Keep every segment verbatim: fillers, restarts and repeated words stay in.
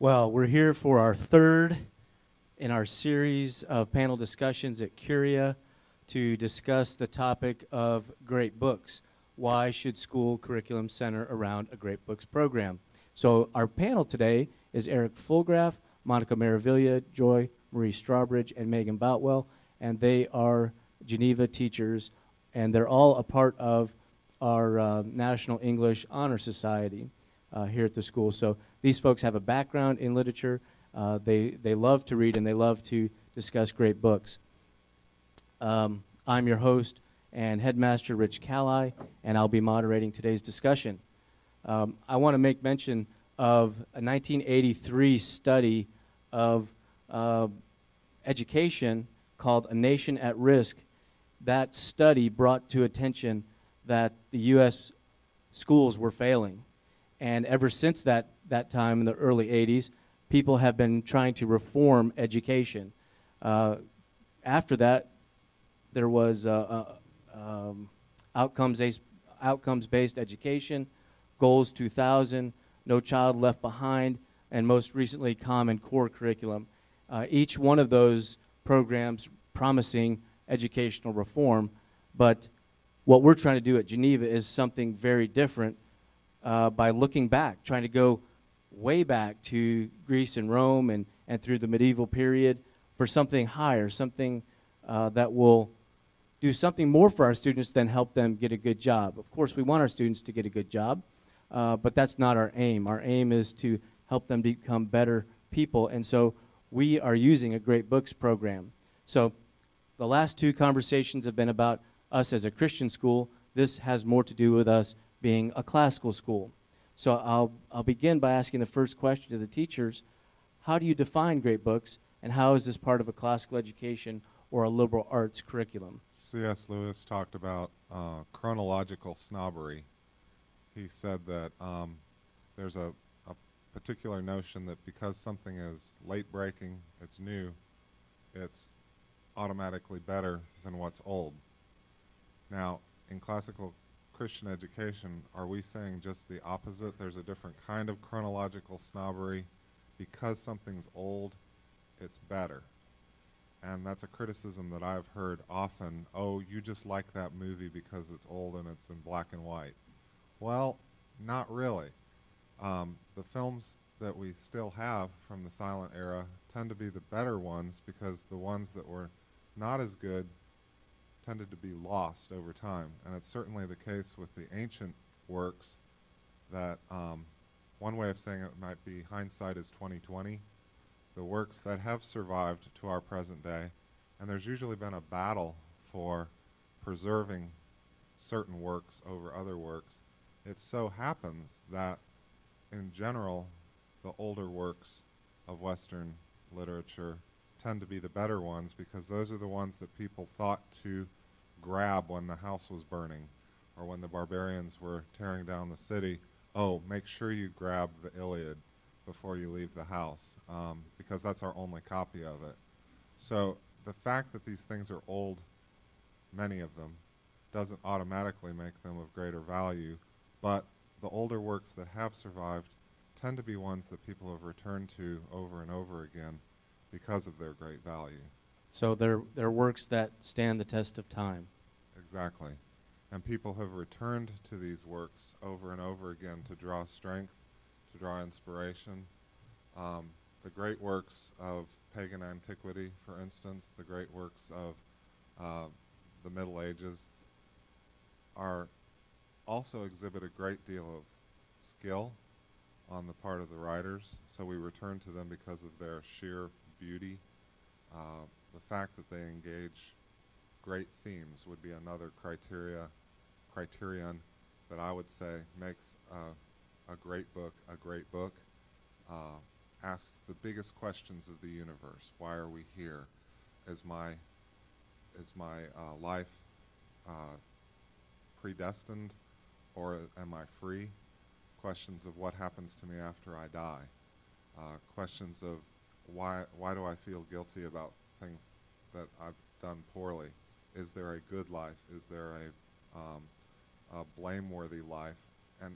Well, we're here for our third in our series of panel discussions at Curia to discuss the topic of great books. Why should school curriculum center around a great books program? So our panel today is Eric Fullgraf, Monica Maravilla, Joy, Marie Strawbridge, and Megan Boutwell, and they are Geneva teachers, and they're all a part of our uh, National English Honor Society uh, here at the school. So these folks have a background in literature. Uh, they, they love to read and they love to discuss great books. Um, I'm your host and headmaster, Rich Cali, and I'll be moderating today's discussion. Um, I want to make mention of a nineteen eighty-three study of uh, education called A Nation at Risk. That study brought to attention that the U S schools were failing. And ever since that, that time in the early eighties, people have been trying to reform education. Uh, after that, there was uh, uh, um, outcomes-based outcomes-based education, Goals two thousand, No Child Left Behind, and most recently, Common Core Curriculum. Uh, each one of those programs promising educational reform, but what we're trying to do at Geneva is something very different uh, by looking back, trying to go way back to Greece and Rome and, and through the medieval period for something higher, something uh, that will do something more for our students than help them get a good job. Of course, we want our students to get a good job, uh, but that's not our aim. Our aim is to help them become better people, and so we are using a great books program. So the last two conversations have been about us as a Christian school. This has more to do with us being a classical school. So I'll, I'll begin by asking the first question to the teachers. How do you define great books, and how is this part of a classical education or a liberal arts curriculum? C S Lewis talked about uh, chronological snobbery. He said that um, there's a, a particular notion that because something is late-breaking, it's new, it's automatically better than what's old. Now, in classical Christian education, are we saying just the opposite? There's a different kind of chronological snobbery. Because something's old, it's better. And that's a criticism that I've heard often. Oh, you just like that movie because it's old and it's in black and white. Well, not really. Um, the films that we still have from the silent era tend to be the better ones because the ones that were not as good tended to be lost over time. And it's certainly the case with the ancient works that um, one way of saying it might be hindsight is twenty twenty. The works that have survived to our present day, and there's usually been a battle for preserving certain works over other works. It so happens that in general the older works of Western literature tend to be the better ones because those are the ones that people thought to grab when the house was burning or when the barbarians were tearing down the city. Oh, make sure you grab the Iliad before you leave the house um, because that's our only copy of it. So the fact that these things are old, many of them, doesn't automatically make them of greater value, but the older works that have survived tend to be ones that people have returned to over and over again because of their great value. So they're, they're works that stand the test of time. Exactly. And people have returned to these works over and over again to draw strength, to draw inspiration. Um, the great works of pagan antiquity, for instance, the great works of uh, the Middle Ages, are also exhibit a great deal of skill on the part of the writers, so we return to them because of their sheer beauty. Uh, the fact that they engage great themes would be another criteria, criterion that I would say makes uh, a great book a great book. Uh, asks the biggest questions of the universe. Why are we here? Is my, is my uh, life uh, predestined, or am I free? Questions of what happens to me after I die. Uh, questions of why, why do I feel guilty about things that I've done poorly? Is there a good life? Is there a, um, a blameworthy life? And if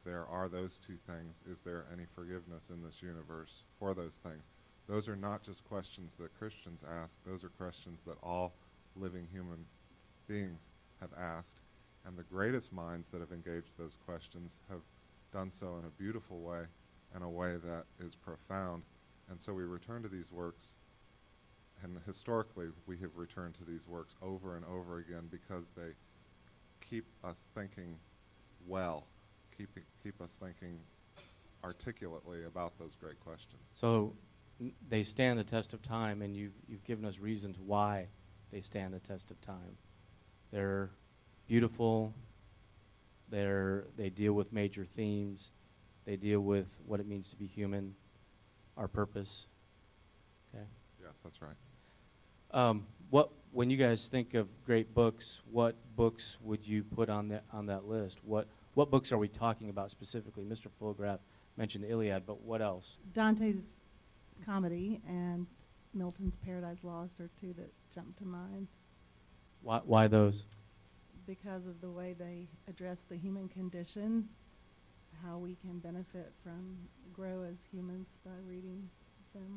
there are those two things, is there any forgiveness in this universe for those things? Those are not just questions that Christians ask. Those are questions that all living human beings have asked. And the greatest minds that have engaged those questions have done so in a beautiful way, in a way that is profound. And so we return to these works, and historically we have returned to these works over and over again because they keep us thinking well, keep, keep us thinking articulately about those great questions. So n- they stand the test of time, and you've, you've given us reasons why they stand the test of time. They're beautiful, they're, they deal with major themes, they deal with what it means to be human, our purpose. Okay. Yes, that's right. Um, what, when you guys think of great books, what books would you put on that on that list? What what books are we talking about specifically? Mister Fullgraf mentioned the Iliad, but what else? Dante's comedy and Milton's Paradise Lost are two that jump to mind Why, why those? because of the way they address the human condition, how we can benefit from, grow as humans by reading them.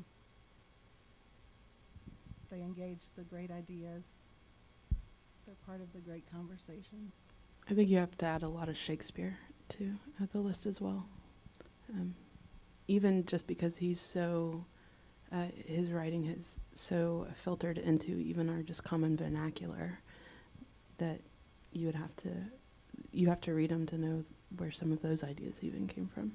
They engage the great ideas. They're part of the great conversation. I think you have to add a lot of Shakespeare to uh, the list as well. Um, even just because he's so, uh, his writing is so filtered into even our just common vernacular that you would have to, you have to read them to know th- where some of those ideas even came from.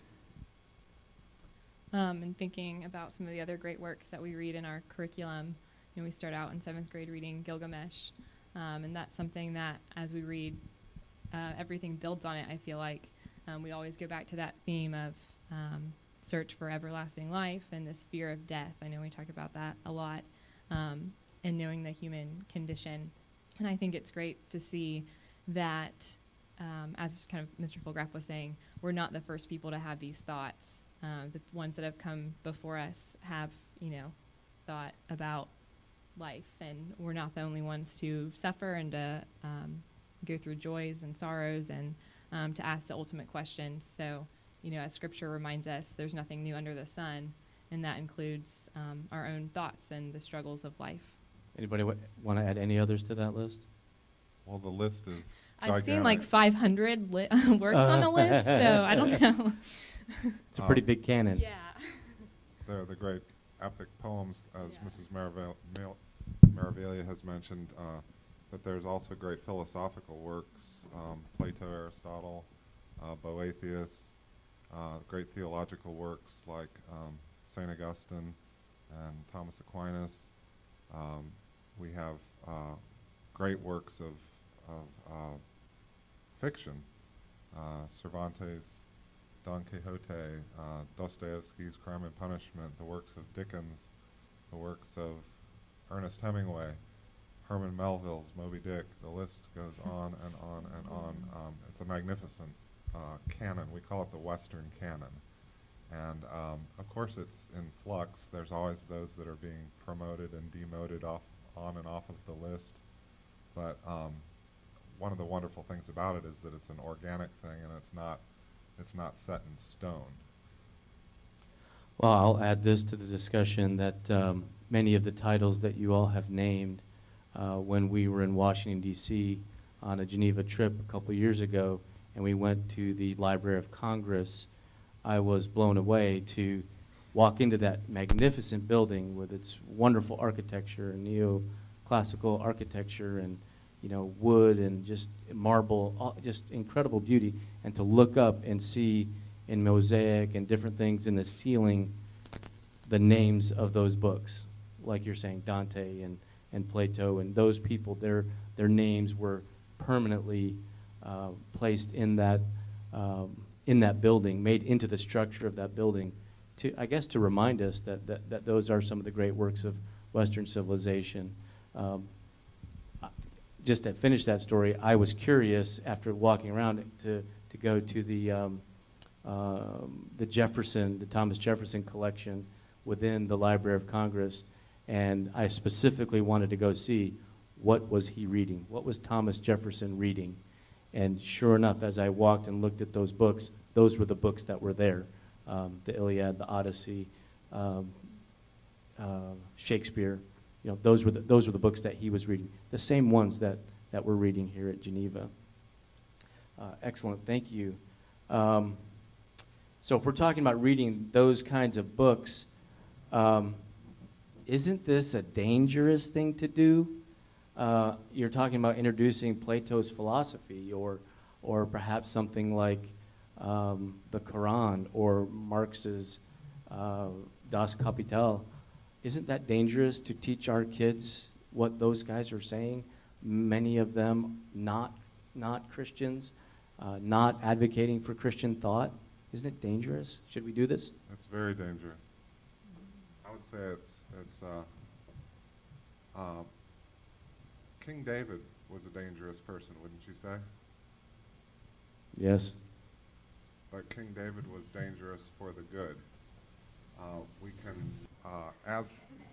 Um, and thinking about some of the other great works that we read in our curriculum, you know, we start out in seventh grade reading Gilgamesh, um, and that's something that as we read, uh, everything builds on it, I feel like. Um, we always go back to that theme of um, search for everlasting life and this fear of death. I know we talk about that a lot, um, and knowing the human condition. And I think it's great to see that, um, as kind of Mister Fullgraf was saying, we're not the first people to have these thoughts. Uh, the ones that have come before us have, you know, thought about life, and we're not the only ones to suffer and to um, go through joys and sorrows, and um, to ask the ultimate questions. So, you know, as Scripture reminds us, there's nothing new under the sun, and that includes um, our own thoughts and the struggles of life. Anybody w- want to add any others to that list? Well, the list is I've seen gigantic. like five hundred li- works on the list, so I don't know. It's a pretty Um, big canon. Yeah. They're the great epic poems, as Yeah. Missus Maravil- Mil- Maravilla has mentioned, uh, but there's also great philosophical works, um, Plato, Aristotle, uh, Boethius, uh, great theological works like um, Saint Augustine and Thomas Aquinas. Um, we have uh, great works of, of uh, fiction, uh, Cervantes, Don Quixote, uh, Dostoevsky's Crime and Punishment, the works of Dickens, the works of Ernest Hemingway, Herman Melville's Moby Dick. The list goes on and on and on. Um, it's a magnificent uh, canon. We call it the Western canon. And um, of course it's in flux. There's always those that are being promoted and demoted off, on and off of the list. But um, one of the wonderful things about it is that it's an organic thing, and it's not It's not set in stone. Well, I'll add this to the discussion that um, many of the titles that you all have named, uh, when we were in Washington, D C on a Geneva trip a couple years ago, and we went to the Library of Congress, I was blown away to walk into that magnificent building with its wonderful architecture and neoclassical architecture and, you know, wood and just marble, all, just incredible beauty, and to look up and see in mosaic and different things in the ceiling the names of those books, like you're saying, Dante and, and Plato, and those people, their, their names were permanently uh, placed in that, um, in that building, made into the structure of that building, to, I guess, to remind us that, that, that those are some of the great works of Western civilization. Um, Just to finish that story, I was curious after walking around to, to go to the um, um, the Jefferson, the Thomas Jefferson collection within the Library of Congress, and I specifically wanted to go see what was he reading, what was Thomas Jefferson reading, And sure enough, as I walked and looked at those books, those were the books that were there. Um, the Iliad, the Odyssey, um, uh, Shakespeare, you know, those were the, those were the books that he was reading. The same ones that, that we're reading here at Geneva. Uh, excellent, thank you. Um, so if we're talking about reading those kinds of books, um, isn't this a dangerous thing to do? Uh, you're talking about introducing Plato's philosophy, or, or perhaps something like um, the Quran or Marx's uh, Das Kapital. Isn't that dangerous to teach our kids what those guys are saying? Many of them not, not Christians, uh, not advocating for Christian thought. Isn't it dangerous? Should we do this? It's very dangerous. I would say it's, it's uh, uh, King David was a dangerous person, wouldn't you say? Yes. But King David was dangerous for the good. Uh, we can, uh, as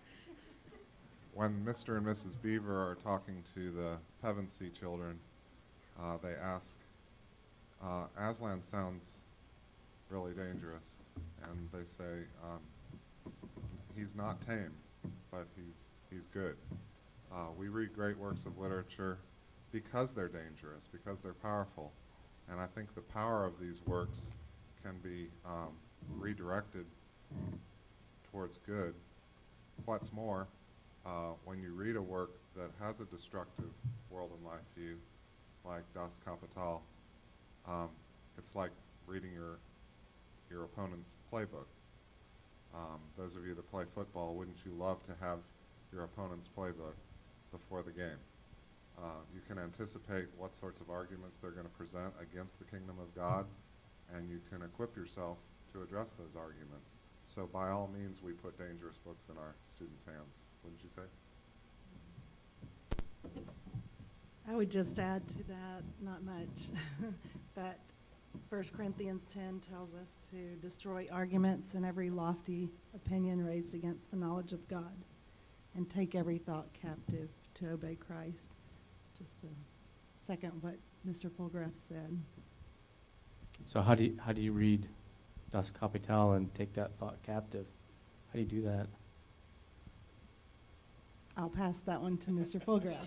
when Mister and Missus Beaver are talking to the Pevensey children, uh, they ask, uh, Aslan sounds really dangerous, and they say, um, he's not tame, but he's, he's good. Uh, we read great works of literature because they're dangerous, because they're powerful. And I think the power of these works can be um, redirected towards good. What's more, uh, when you read a work that has a destructive world and life view, like Das Kapital, um, it's like reading your, your opponent's playbook. Um, those of you that play football, wouldn't you love to have your opponent's playbook before the game? Uh, you can anticipate what sorts of arguments they're going to present against the kingdom of God, and you can equip yourself to address those arguments. So by all means, we put dangerous books in our students' hands. Wouldn't you say? I would just add to that, not much, that First Corinthians ten tells us to destroy arguments and every lofty opinion raised against the knowledge of God, and take every thought captive to obey Christ. Just to second what Mister Fullgraf said. So how do you, how do you read Das Kapital and take that thought captive? How do you do that? I'll pass that one to Mister Fullgraf.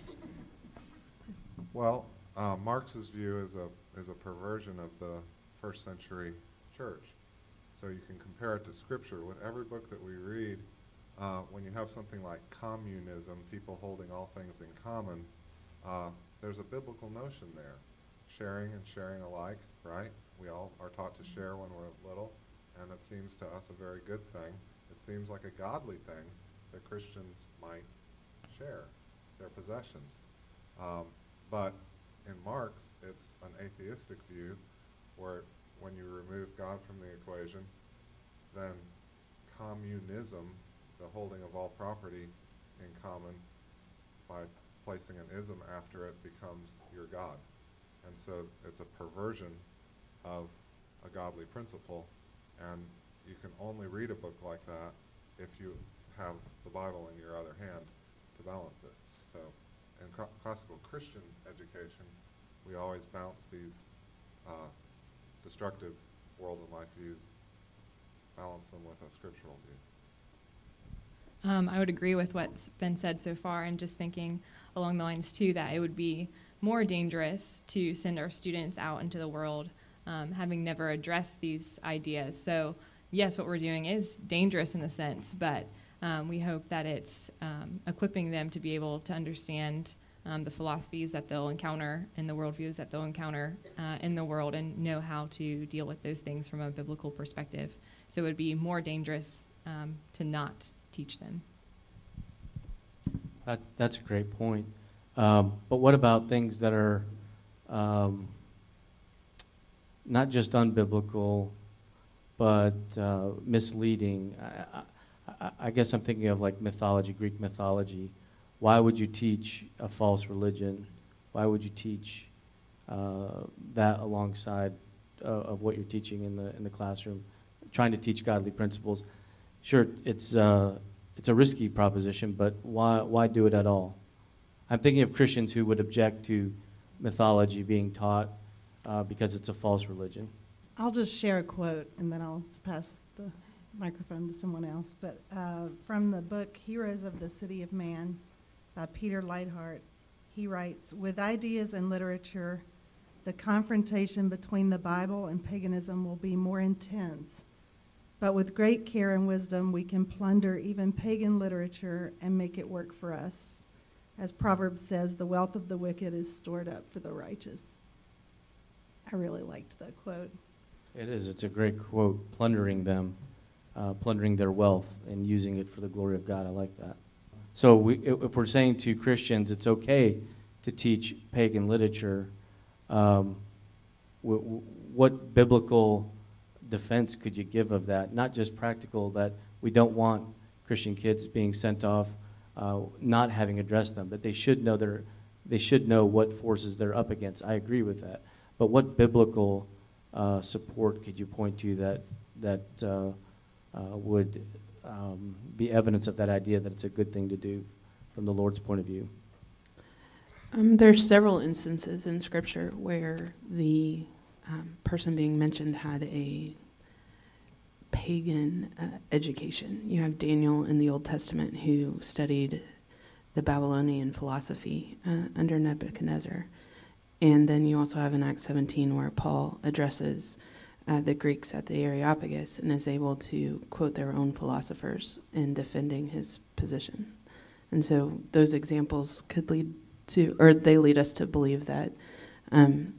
Well, uh, Marx's view is a is a perversion of the first century church. So you can compare it to Scripture. With every book that we read, uh, when you have something like communism, people holding all things in common, uh, there's a biblical notion there. Sharing and sharing alike, right? We all are taught to share when we're little, and it seems to us a very good thing. It seems like a godly thing that Christians might share their possessions. Um, but in Marx, it's an atheistic view where when you remove God from the equation, then communism, the holding of all property in common by placing an ism after it, becomes your God. And so it's a perversion of a godly principle, and you can only read a book like that if you have the Bible in your other hand to balance it. So in cl- classical Christian education, we always bounce these uh, destructive world and life views, balance them with a scriptural view. Um, I would agree with what's been said so far, and just thinking along the lines too that it would be more dangerous to send our students out into the world um, having never addressed these ideas. So yes, what we're doing is dangerous in a sense, but um, we hope that it's um, equipping them to be able to understand um, the philosophies that they'll encounter and the worldviews that they'll encounter uh, in the world, and know how to deal with those things from a biblical perspective. So it would be more dangerous um, to not teach them. That, that's a great point. Um, but what about things that are um, not just unbiblical, but uh, misleading? I, I, I guess I'm thinking of like mythology, Greek mythology. Why would you teach a false religion? Why would you teach uh, that alongside uh, of what you're teaching in the in the classroom, trying to teach godly principles? Sure, it's uh, it's a risky proposition, but why why do it at all? I'm thinking of Christians who would object to mythology being taught uh, because it's a false religion. I'll just share a quote and then I'll pass the microphone to someone else. But uh, from the book Heroes of the City of Man by Peter Leithart, he writes, "With ideas and literature, the confrontation between the Bible and paganism will be more intense. But with great care and wisdom, we can plunder even pagan literature and make it work for us. As Proverbs says, the wealth of the wicked is stored up for the righteous." I really liked that quote. It is. It's a great quote, plundering them, uh, plundering their wealth and using it for the glory of God. I like that. So we, if we're saying to Christians it's okay to teach pagan literature, um, w w what biblical defense could you give of that? Not just practical, that we don't want Christian kids being sent off uh, not having addressed them, but they should know their, they should know what forces they're up against. I agree with that. But what biblical uh, support could you point to that that uh, uh, would um, be evidence of that idea that it's a good thing to do from the Lord's point of view? Um, there's several instances in Scripture where the um, person being mentioned had a pagan uh, education. You have Daniel in the Old Testament who studied the Babylonian philosophy uh, under Nebuchadnezzar. And then you also have in Acts seventeen where Paul addresses uh, the Greeks at the Areopagus and is able to quote their own philosophers in defending his position. And so those examples could lead to, or they lead us to believe that um,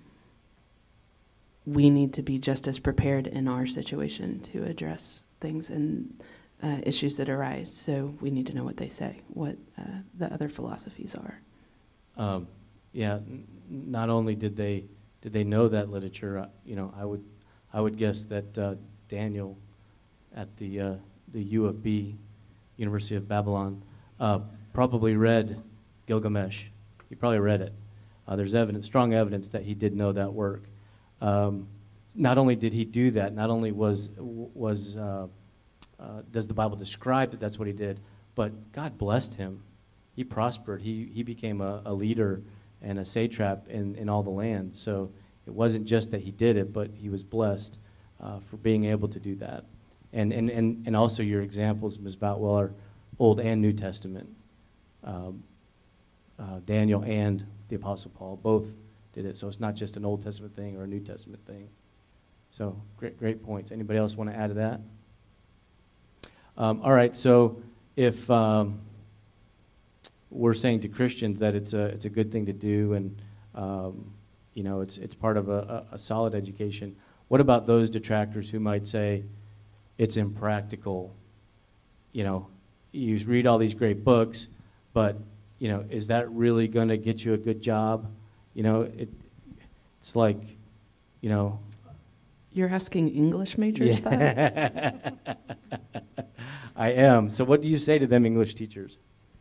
we need to be just as prepared in our situation to address things and uh, issues that arise. So we need to know what they say, what uh, the other philosophies are. Um, yeah, n not only did they did they know that literature, uh, you know, I would I would guess that uh, Daniel at the uh, the U of B, University of Babylon, uh, probably read Gilgamesh. He probably read it. Uh, there's evidence, strong evidence that he did know that work. Um, not only did he do that, not only was was uh, uh, does the Bible describe that that's what he did, but God blessed him. He prospered. He he became a, a leader and a satrap in, in all the land. So it wasn't just that he did it, but he was blessed uh, for being able to do that. And, and, and, and also your examples, Miz Boutwell, are Old and New Testament. Um, uh, Daniel and the Apostle Paul both did it. So it's not just an Old Testament thing or a New Testament thing. So great, great points. Anybody else want to add to that? Um, all right, so if... Um, we're saying to Christians that it's a it's a good thing to do, and um, you know it's it's part of a, a, a solid education. What about those detractors who might say it's impractical? You know, you read all these great books, but you know, is that really going to get you a good job? You know, it it's like, you know. You're asking English majors Yeah. that? I am. So what do you say to them English teachers?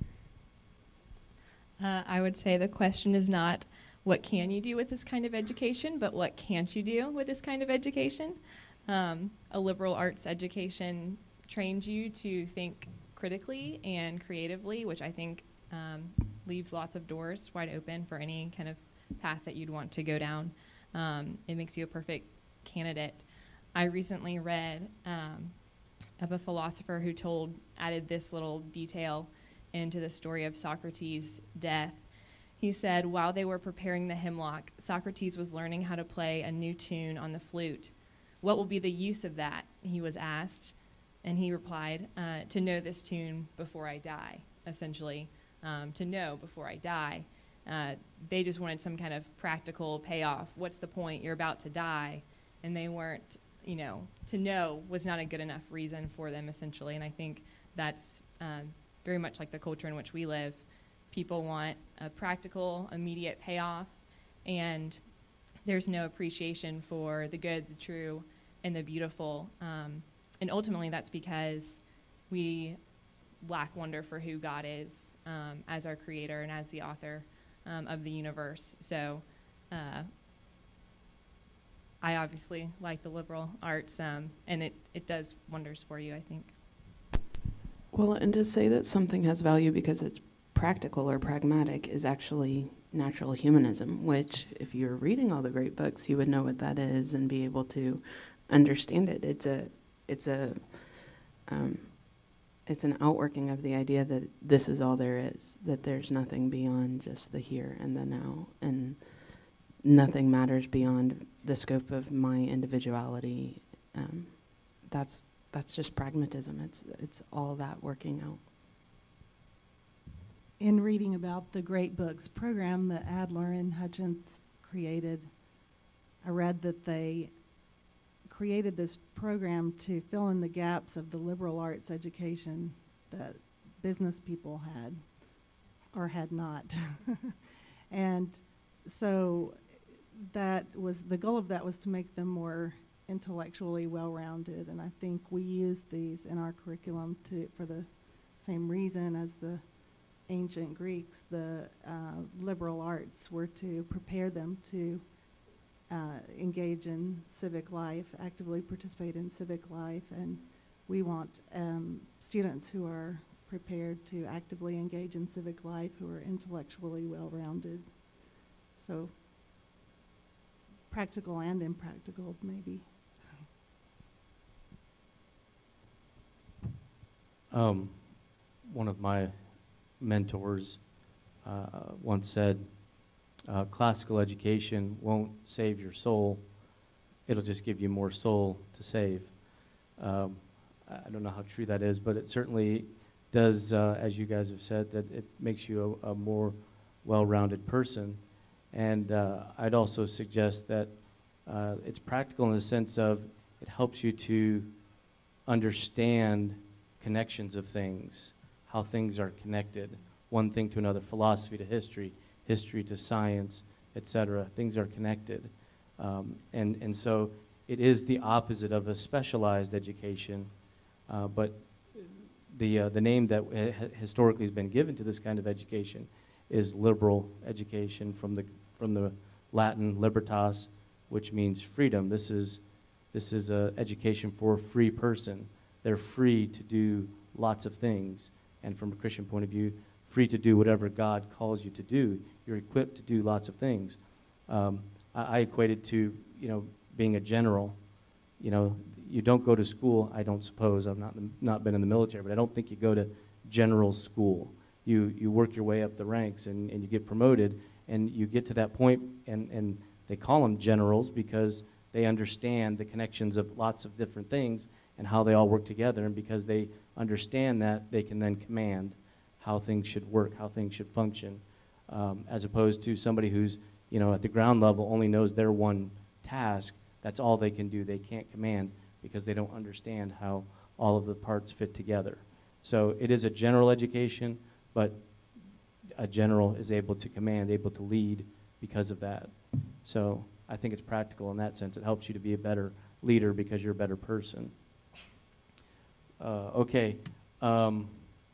Uh, I would say the question is not what can you do with this kind of education, but what can't you do with this kind of education? Um, a liberal arts education trains you to think critically and creatively, which I think um, leaves lots of doors wide open for any kind of path that you'd want to go down. Um, it makes you a perfect candidate. I recently read um, of a philosopher who told, added this little detail into the story of Socrates' death. He said, while they were preparing the hemlock, Socrates was learning how to play a new tune on the flute. What will be the use of that? He was asked, and he replied, uh, to know this tune before I die, essentially, um, to know before I die. Uh, they just wanted some kind of practical payoff. What's the point? You're about to die. And they weren't, you know, to know was not a good enough reason for them, essentially. And I think that's um, very much like the culture in which we live. People want a practical, immediate payoff, and there's no appreciation for the good, the true, and the beautiful. Um, and ultimately, that's because we lack wonder for who God is um, as our creator and as the author um, of the universe. So uh, I obviously like the liberal arts, um, and it, it does wonders for you, I think. Well, and to say that something has value because it's practical or pragmatic is actually natural humanism, which if you're reading all the great books, you would know what that is and be able to understand it. It's a, it's a, um, it's an outworking of the idea that this is all there is, that there's nothing beyond just the here and the now, and nothing matters beyond the scope of my individuality. Um, that's that's just pragmatism. It's it's all that working out. In reading about the Great Books program that Adler and Hutchins created, I read that they created this program to fill in the gaps of the liberal arts education that business people had or had not. And so that was, the goal of that was to make them more intellectually well-rounded, and I think we use these in our curriculum to, for the same reason as the ancient Greeks, the uh, liberal arts were to prepare them to uh, engage in civic life, actively participate in civic life, and we want um, students who are prepared to actively engage in civic life, who are intellectually well-rounded. So practical and impractical, maybe. Um, one of my mentors uh, once said, uh, classical education won't save your soul, it'll just give you more soul to save. Um, I don't know how true that is, but it certainly does, uh, as you guys have said, that it makes you a, a more well-rounded person. And uh, I'd also suggest that uh, it's practical in the sense of it helps you to understand connections of things, how things are connected, one thing to another, philosophy to history, history to science, et cetera. Things are connected. Um, and, and so it is the opposite of a specialized education, uh, but the, uh, the name that ha historically has been given to this kind of education is liberal education, from the, from the Latin libertas, which means freedom. This is, this is a education for a free person. They're free to do lots of things, and from a Christian point of view, free to do whatever God calls you to do. You're equipped to do lots of things. Um, I, I equate it to, you know, being a general. You know, you don't go to school, I don't suppose, I've not, not been in the military, but I don't think you go to general school. You, you work your way up the ranks, and, and you get promoted, and you get to that point, and, and they call them generals because they understand the connections of lots of different things and how they all work together, and because they understand that, they can then command how things should work, how things should function, um, as opposed to somebody who's, you know, at the ground level only knows their one task. That's all they can do. They can't command because they don't understand how all of the parts fit together. So it is a general education, but a general is able to command, able to lead because of that. So I think it's practical in that sense. It helps you to be a better leader because you're a better person. Uh, okay. Um,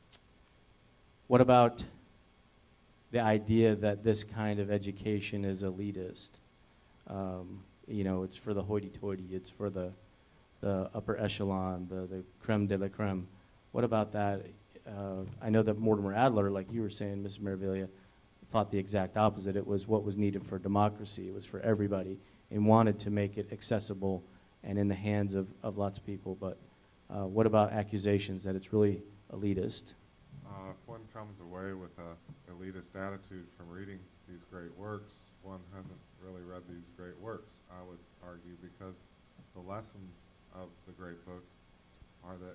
what about the idea that this kind of education is elitist? Um, you know, it's for the hoity-toity. It's for the, the upper echelon, the, the creme de la creme. What about that? Uh, I know that Mortimer Adler, like you were saying, Miz Maravilla, thought the exact opposite. It was what was needed for democracy. It was for everybody, and wanted to make it accessible and in the hands of, of lots of people. But uh, what about accusations that it's really elitist? Uh, if one comes away with a elitist attitude from reading these great works, one hasn't really read these great works, I would argue, because the lessons of the great books are that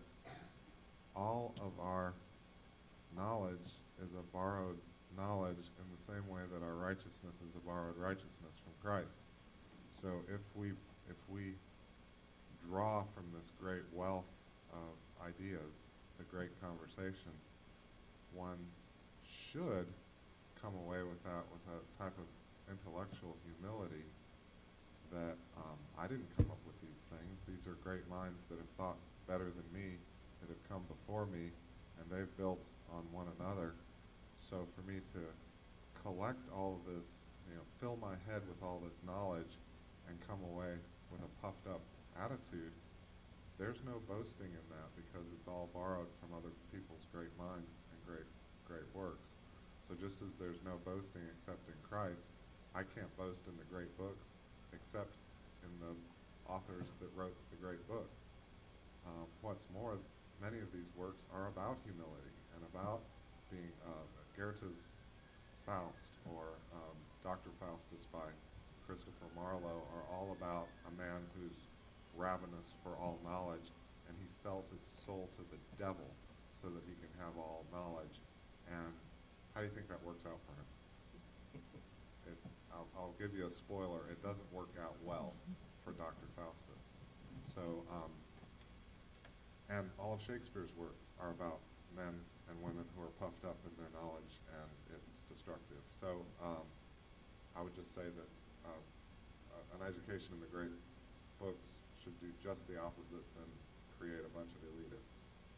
all of our knowledge is a borrowed knowledge in the same way that our righteousness is a borrowed righteousness from Christ. So if we, if we draw from this great wealth of ideas, the great conversation, one should come away with that, with a type of intellectual humility that um, I didn't come up with these things. These are great minds that have thought better than me, that have come before me, and they've built on one another. So for me to collect all of this, you know, fill my head with all this knowledge and come away with a puffed up attitude, there's no boasting in that, because it's all borrowed from other people's great minds and great, great works. So So just as there's no boasting except in Christ, I can't boast in the great books except in the authors that wrote the great books. Um, what's more, many of these works are about humility and about being uh, Goethe's Faust or um, Doctor Faustus by Christopher Marlowe are all about a man who's ravenous for all knowledge, and he sells his soul to the devil so that he can have all knowledge. And how do you think that works out for him? It, I'll, I'll give you a spoiler. It doesn't work out well for Doctor Faustus. So, um, and all of Shakespeare's works are about men and women who are puffed up in their knowledge, and it's destructive. So um, I would just say that uh, uh, an education in the great books should do just the opposite than create a bunch of elitists.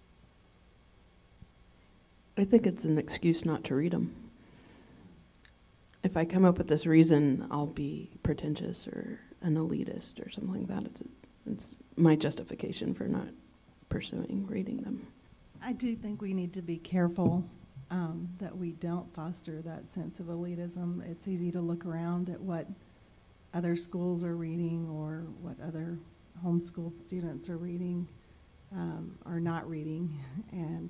I think it's an excuse not to read them. If I come up with this reason, I'll be pretentious or an elitist or something like that. It's, a, it's my justification for not pursuing reading them. I do think we need to be careful um, that we don't foster that sense of elitism. It's easy to look around at what other schools are reading or what other homeschooled students are reading um, or not reading, and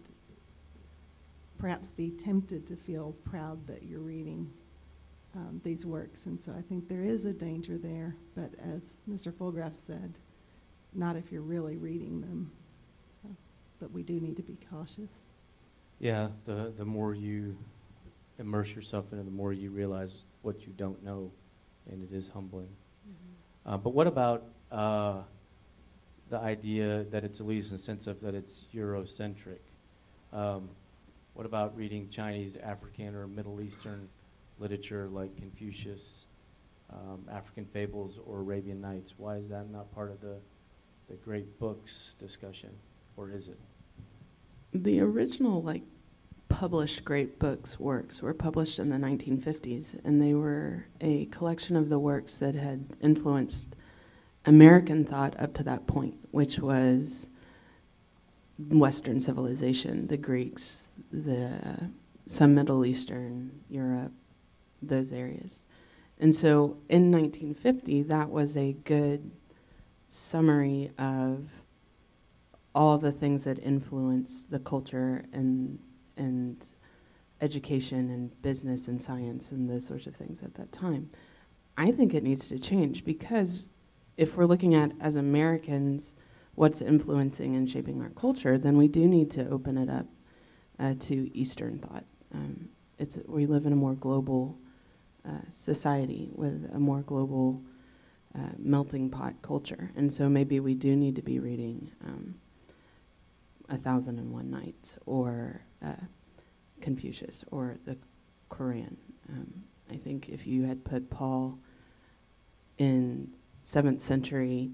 perhaps be tempted to feel proud that you're reading um, these works. And so I think there is a danger there, but as Mister Fullgraf said, not if you're really reading them. So, but we do need to be cautious. Yeah, the, the more you immerse yourself in it, the more you realize what you don't know, and it is humbling. Mm-hmm. Uh, but what about uh, the idea that it's elitist in the sense of that it's Eurocentric? Um, what about reading Chinese, African, or Middle Eastern literature like Confucius, um, African fables, or Arabian Nights? Why is that not part of the, the great books discussion, or is it? The original, like, published great books works were published in the nineteen fifties, and they were a collection of the works that had influenced American thought up to that point, which was Western civilization, the Greeks, the some Middle Eastern, Europe, those areas. And so in nineteen fifty, that was a good summary of all the things that influence the culture and and education and business and science and those sorts of things at that time. I think it needs to change, because if we're looking at, as Americans, what's influencing and shaping our culture, then we do need to open it up uh, to Eastern thought. Um, it's we live in a more global uh, society with a more global uh, melting pot culture, and so maybe we do need to be reading um, A Thousand and One Nights or uh, Confucius or the Quran. Um, I think if you had put Paul in seventh century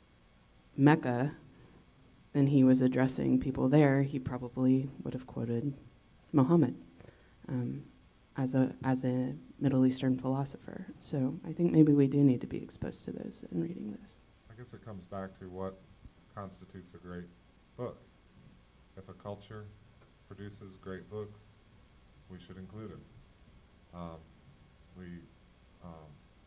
Mecca and he was addressing people there, he probably would have quoted Muhammad um, as a as a Middle Eastern philosopher. So I think maybe we do need to be exposed to those and reading those. I guess it comes back to what constitutes a great book. If a culture produces great books, we should include it. Um, we um,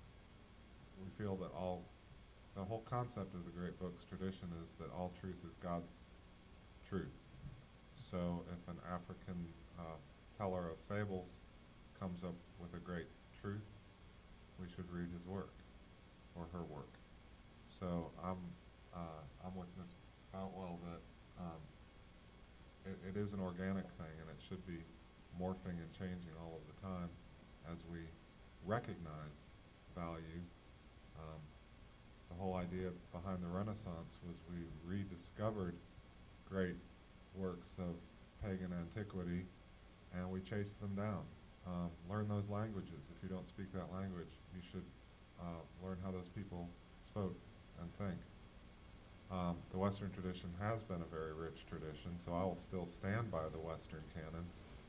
we feel that all the whole concept of the great books tradition is that all truth is God's truth. So if an African uh, teller of fables comes up with a great truth, we should read his work or her work. So I'm uh, I'm with Miz Boutwell that um, it, it is an organic thing, and it should be morphing and changing all of the time as we recognize value. Um, the whole idea behind the Renaissance was we rediscovered great works of pagan antiquity, and we chased them down. Um, learn those languages. If you don't speak that language, you should uh, learn how those people spoke and think. Um, the Western tradition has been a very rich tradition, so I will still stand by the Western canon.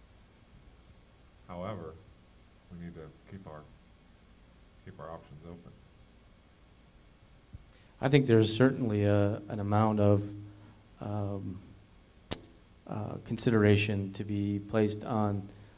However, we need to keep our keep our options open. I think there's certainly a, an amount of um, uh, consideration to be placed on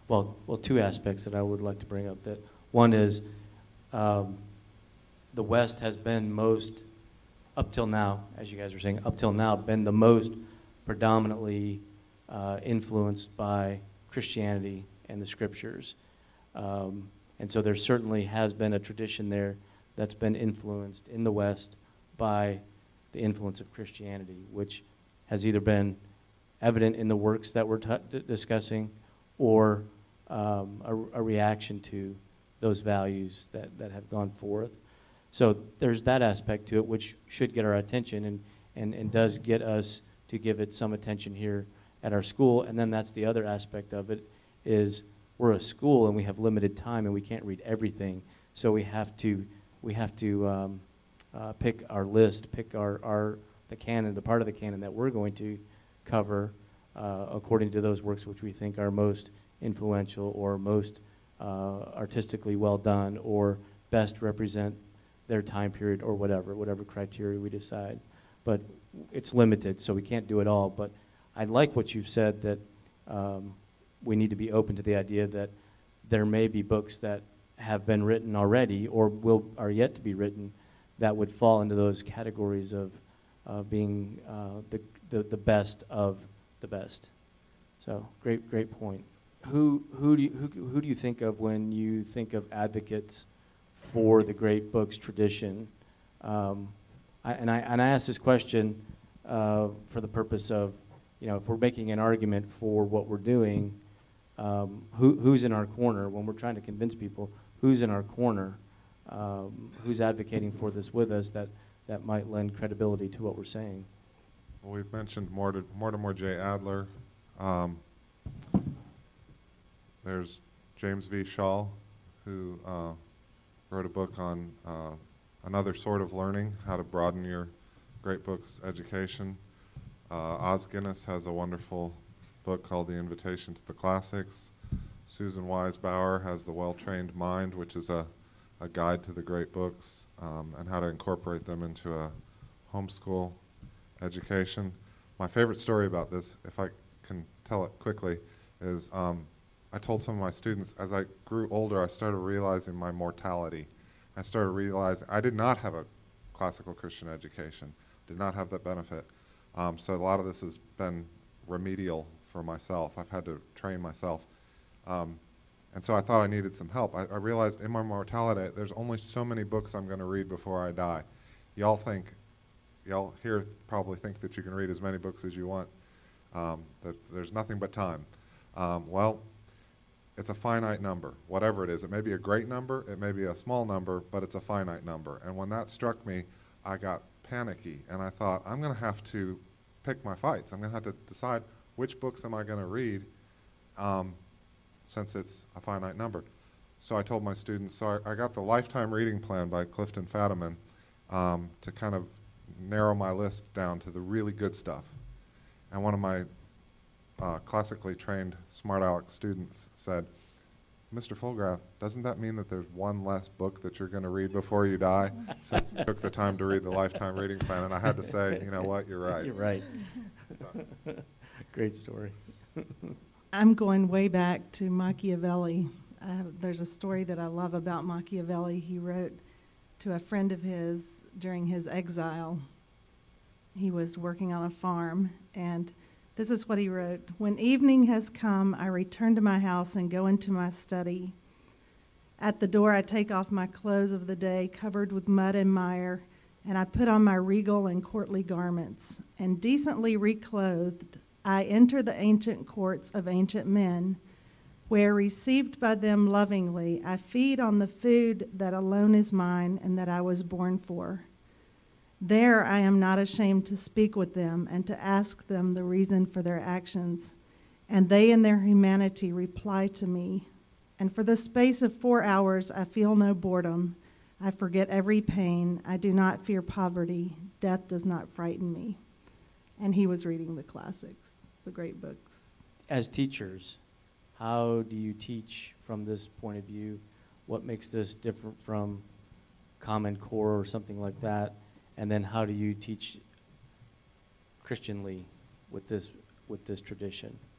well, well, two aspects that I would like to bring up. That one is um, the West has been most, up till now, as you guys were saying, up till now, been the most predominantly uh, influenced by Christianity and the scriptures. Um, and so there certainly has been a tradition there that's been influenced in the West by the influence of Christianity, which has either been evident in the works that we're t- discussing or um, a, a reaction to those values that, that have gone forth. So there's that aspect to it, which should get our attention and, and, and does get us to give it some attention here at our school. And then that's the other aspect of it, is we're a school and we have limited time and we can't read everything. So we have to we have to um, uh, pick our list, pick our, our the canon, the part of the canon that we're going to cover uh, according to those works which we think are most influential or most uh, artistically well done or best represent their time period or whatever, whatever criteria we decide. But it's limited, so we can't do it all. But I like what you've said, that um, we need to be open to the idea that there may be books that have been written already or will are yet to be written that would fall into those categories of uh, being uh, the, the the best of the best. So great, great point. Who who do you, who who do you think of when you think of advocates for the great books tradition? Um, I, and I and I ask this question uh, for the purpose of, you know, if we're making an argument for what we're doing, um, who who's in our corner when we're trying to convince people? Who's in our corner? Um, who's advocating for this with us that that might lend credibility to what we're saying? Well, we've mentioned Mortimer, Mortimer J. Adler. Um, there's James V. Shaw, who uh, wrote a book on uh, another sort of learning, how to broaden your great books education. Uh, Os Guinness has a wonderful book called The Invitation to the Classics. Susan Wise Bauer has The Well-Trained Mind, which is a, a guide to the great books um, and how to incorporate them into a homeschool education. My favorite story about this, if I can tell it quickly, is um, I told some of my students, as I grew older, I started realizing my mortality. I started realizing I did not have a classical Christian education, did not have that benefit. Um, so a lot of this has been remedial for myself. I've had to train myself. Um, and so I thought I needed some help. I, I realized in my mortality, there's only so many books I'm going to read before I die. Y'all think, y'all here probably think that you can read as many books as you want. Um, that there's nothing but time. Um, well, it's a finite number, whatever it is. It may be a great number, it may be a small number, but it's a finite number. And when that struck me, I got panicky, and I thought, I'm going to have to pick my fights. I'm going to have to decide which books am I going to read um, since it's a finite number. So I told my students, so I, I got the Lifetime Reading Plan by Clifton Fadiman um, to kind of narrow my list down to the really good stuff. And one of my uh, classically trained smart aleck students said, Mister Fullgraf, doesn't that mean that there's one less book that you're going to read before you die? So I took the time to read the Lifetime Reading Plan, and I had to say, you know what, you're right. You're right. Great story. I'm going way back to Machiavelli. Uh, there's a story that I love about Machiavelli. He wrote to a friend of his during his exile. He was working on a farm, and this is what he wrote. When evening has come, I return to my house and go into my study. At the door, I take off my clothes of the day, covered with mud and mire, and I put on my regal and courtly garments. And decently reclothed, I enter the ancient courts of ancient men, where, received by them lovingly, I feed on the food that alone is mine and that I was born for. There I am not ashamed to speak with them and to ask them the reason for their actions, and they in their humanity reply to me. And for the space of four hours I feel no boredom. I forget every pain. I do not fear poverty. Death does not frighten me. And he was reading the classics, the great books. As teachers, how do you teach from this point of view? What makes this different from Common Core or something like that? And then how do you teach Christianly with this with this tradition?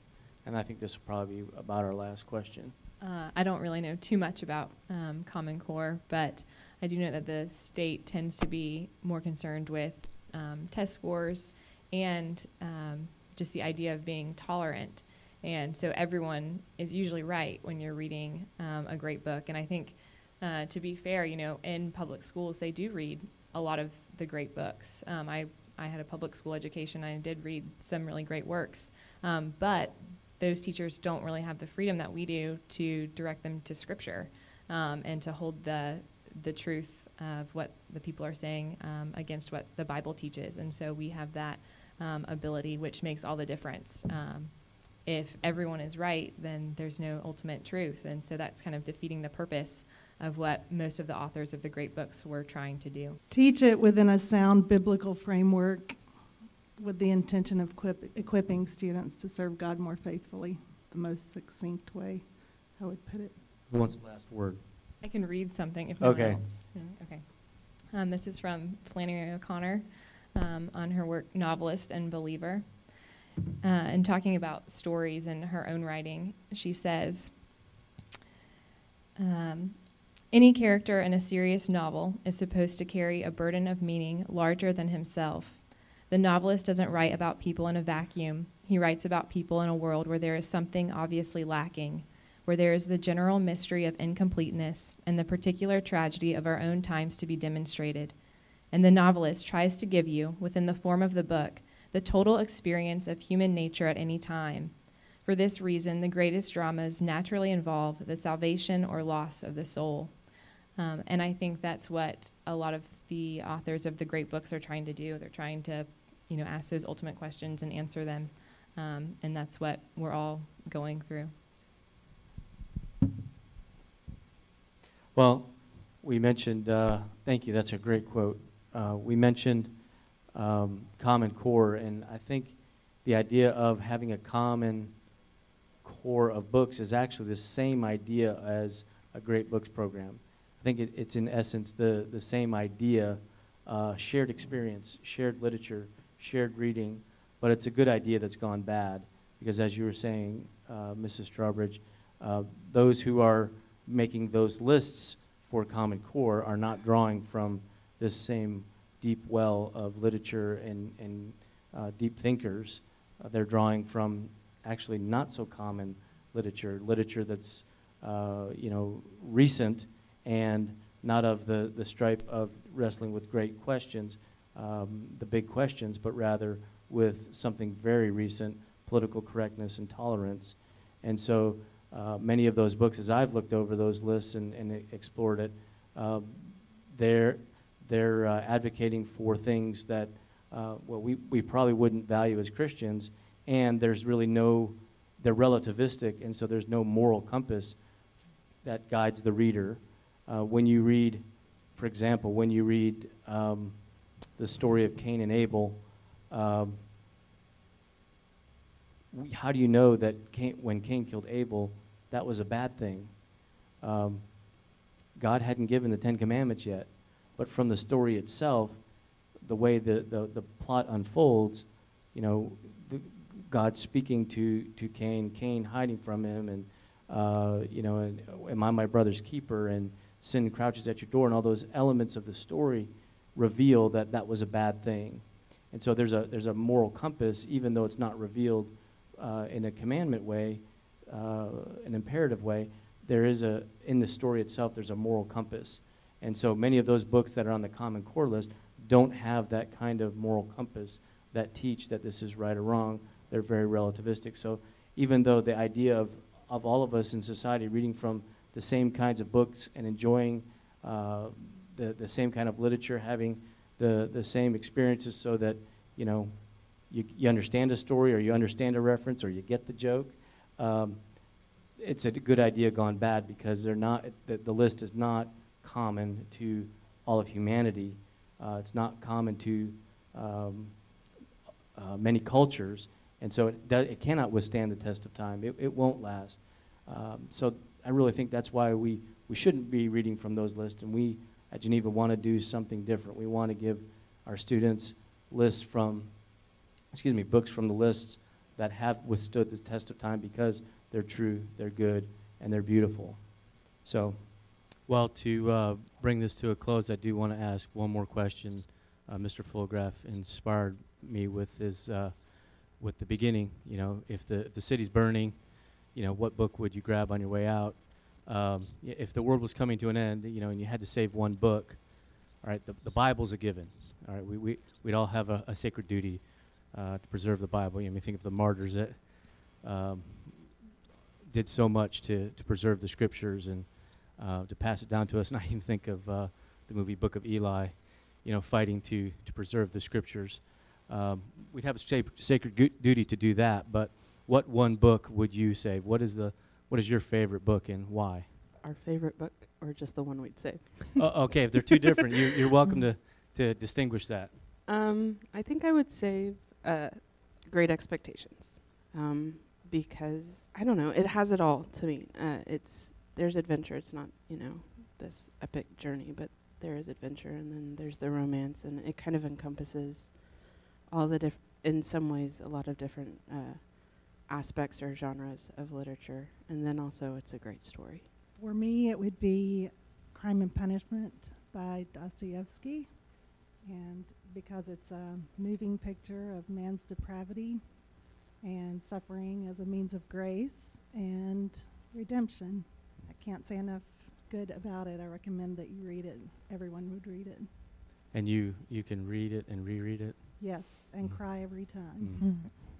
And I think this will probably be about our last question. Uh, I don't really know too much about um, Common Core, but I do know that the state tends to be more concerned with um, test scores and um, just the idea of being tolerant. And so everyone is usually right when you're reading um, a great book. And I think, uh, to be fair, you know, in public schools, they do read a lot of the great books. Um, I, I had a public school education. I did read some really great works. Um, but those teachers don't really have the freedom that we do to direct them to Scripture um, and to hold the the truth of what the people are saying um, against what the Bible teaches. And so we have that um, ability, which makes all the difference. Um, if everyone is right, then there's no ultimate truth. And so that's kind of defeating the purpose of what most of the authors of the great books were trying to do. Teach it within a sound biblical framework with the intention of equip, equipping students to serve God more faithfully, the most succinct way I would put it. Who wants the last word? I can read something if no Okay. one else. Mm, Okay. Um, this is from Flannery O'Connor um, on her work Novelist and Believer. Uh, and talking about stories in her own writing, she says, um, any character in a serious novel is supposed to carry a burden of meaning larger than himself. The novelist doesn't write about people in a vacuum. He writes about people in a world where there is something obviously lacking, where there is the general mystery of incompleteness and the particular tragedy of our own times to be demonstrated. And the novelist tries to give you, within the form of the book, the total experience of human nature at any time. For this reason, the greatest dramas naturally involve the salvation or loss of the soul. Um, and I think that's what a lot of the authors of the great books are trying to do. They're trying to, you know, ask those ultimate questions and answer them. Um, and that's what we're all going through. Well, we mentioned, uh, thank you, that's a great quote. Uh, we mentioned um, Common Core, and I think the idea of having a common core of books is actually the same idea as a great books program. I think it, it's in essence the, the same idea, uh, shared experience, shared literature, shared reading, but it's a good idea that's gone bad because as you were saying, uh, Missus Strawbridge, uh, those who are making those lists for Common Core are not drawing from this same deep well of literature and, and uh, deep thinkers. Uh, they're drawing from actually not so common literature, literature that's uh, you know, recent and not of the, the stripe of wrestling with great questions, um, the big questions, but rather with something very recent, political correctness and tolerance. And so uh, many of those books, as I've looked over those lists and, and explored it, uh, they're, they're uh, advocating for things that uh, well, we, we probably wouldn't value as Christians, and there's really no, they're relativistic, and so there's no moral compass that guides the reader. Uh, when you read, for example, when you read um, the story of Cain and Abel, um, we, how do you know that Cain, when Cain killed Abel, that was a bad thing? Um, God hadn't given the Ten Commandments yet, but from the story itself, the way the, the, the plot unfolds, you know, the, God speaking to, to Cain, Cain hiding from him, and, uh, you know, and, am I my brother's keeper, and sin crouches at your door, and all those elements of the story reveal that that was a bad thing. And so there's a, there's a moral compass, even though it's not revealed uh, in a commandment way, uh, an imperative way, there is a, in the story itself, there's a moral compass. And so many of those books that are on the Common Core list don't have that kind of moral compass that teach that this is right or wrong. They're very relativistic. So even though the idea of, of all of us in society reading from the same kinds of books and enjoying uh, the, the same kind of literature, having the, the same experiences so that, you know, you, you understand a story or you understand a reference or you get the joke, um, it's a good idea gone bad because they're not, the, the list is not common to all of humanity. Uh, it's not common to um, uh, many cultures, and so it, do, it cannot withstand the test of time. It, it won't last. Um, so I really think that's why we, we shouldn't be reading from those lists, and we at Geneva want to do something different. We want to give our students lists from, excuse me, books from the lists that have withstood the test of time because they're true, they're good, and they're beautiful. So, well, to uh, bring this to a close, I do want to ask one more question. Uh, Mister Fullgraf inspired me with his, uh, with the beginning. You know, if the if the city's burning, you know, what book would you grab on your way out? Um, y- if the world was coming to an end, you know, and you had to save one book, all right, the, the Bible's a given. All right, we, we, we'd all have a, a sacred duty uh, to preserve the Bible. You know, I mean, think of the martyrs that um, did so much to, to preserve the scriptures and uh, to pass it down to us. And I even think of uh, the movie Book of Eli, you know, fighting to, to preserve the scriptures. Um, we'd have a sac- sacred gu- duty to do that, but what one book would you save? What is the what is your favorite book and why? Our favorite book, or just the one we'd save? uh, okay, if they're two different, you're, you're welcome to, to distinguish that. Um, I think I would save uh, Great Expectations, um, because I don't know, it has it all to me. Uh, it's there's adventure. It's not, you know, this epic journey, but there is adventure, and then there's the romance, and it kind of encompasses all the diff- in some ways a lot of different uh, aspects or genres of literature, and then also it's a great story. For me, it would be Crime and Punishment by Dostoevsky, and because it's a moving picture of man's depravity and suffering as a means of grace and redemption. I can't say enough good about it. I recommend that you read it. Everyone would read it. And you, you can read it and reread it? Yes, and Mm. cry every time. Mm.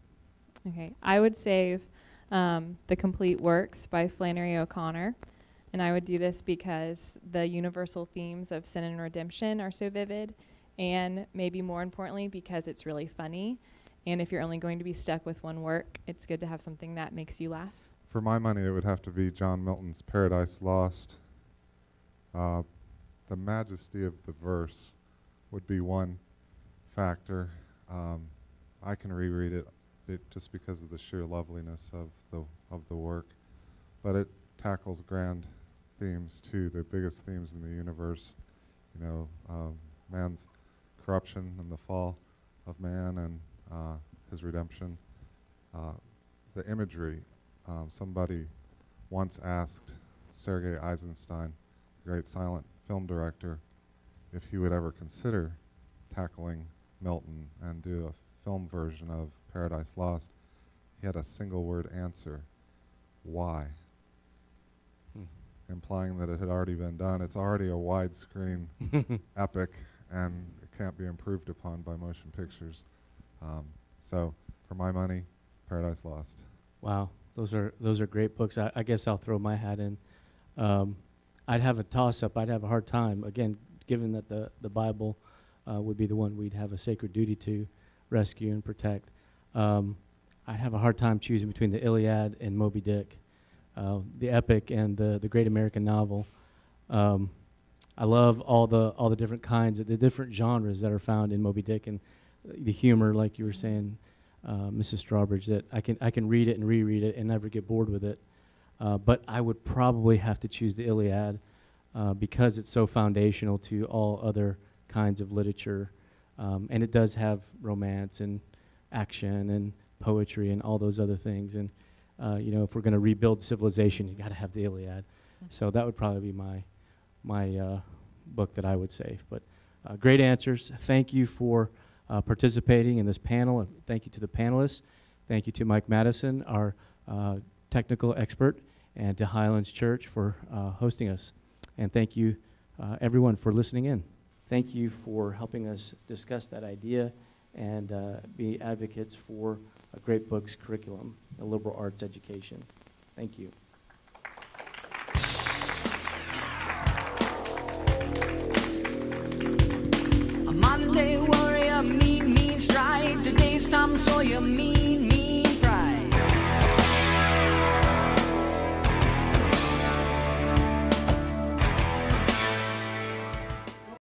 Okay, I would save um, The Complete Works by Flannery O'Connor. And I would do this because the universal themes of sin and redemption are so vivid, and maybe more importantly, because it's really funny. And if you're only going to be stuck with one work, it's good to have something that makes you laugh. For my money, it would have to be John Milton's Paradise Lost. Uh, the majesty of the verse would be one factor. Um, I can reread it, it just because of the sheer loveliness of the of the work, but it tackles grand themes too, the biggest themes in the universe. You know, um, man's corruption and the fall of man, and uh, his redemption. Uh, the imagery. Um, somebody once asked Sergei Eisenstein, the great silent film director, if he would ever consider tackling Milton and do a film version of Paradise Lost. He had a single word answer: why? Hmm. Implying that it had already been done. It's already a widescreen epic, and it can't be improved upon by motion pictures. Um, so, for my money, Paradise Lost. Wow, those are those are great books. I, I guess I'll throw my hat in. Um, I'd have a toss-up. I'd have a hard time, again, given that the, the Bible uh, would be the one we'd have a sacred duty to rescue and protect. Um, I'd have a hard time choosing between the Iliad and Moby Dick, uh, the epic and the, the great American novel. Um, I love all the all the different kinds, of the different genres that are found in Moby Dick, and the humor, like you were saying, uh, Missus Strawbridge, that I can I can read it and reread it and never get bored with it. Uh, but I would probably have to choose the Iliad uh, because it's so foundational to all other kinds of literature, um, and it does have romance and action and poetry and all those other things. And uh, you know, if we're going to rebuild civilization, you got to have the Iliad. So that would probably be my my uh, book that I would save. But uh, great answers. Thank you for uh, participating in this panel. And thank you to the panelists. Thank you to Mike Madison, our uh, technical expert, and to Highlands Church for uh, hosting us. And thank you, uh, everyone, for listening in. Thank you for helping us discuss that idea and uh, be advocates for a Great Books curriculum, a liberal arts education. Thank you. A modern day warrior, mean, mean strike. Today's Tom Sawyer, mean.